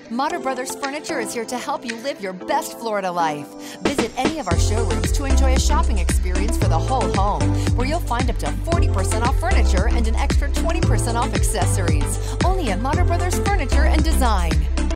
Mater Brothers Furniture is here to help you live your best Florida life. Visit any of our showrooms to enjoy a shopping experience for the whole home, where you'll find up to 40% off furniture and an extra 20% off accessories. Only at Mater Brothers Furniture and Design.